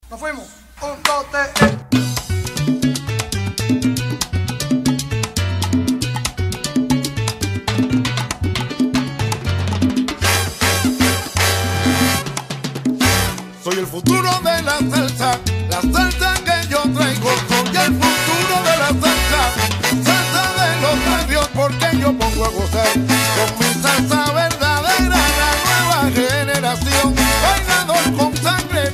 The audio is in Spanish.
Nos fuimos. Un, dos, tres. Soy el futuro de la salsa que yo traigo. Soy el futuro de la salsa de los barrios, porque yo pongo a gozar con mi salsa verdadera, la nueva generación, bailador con sangre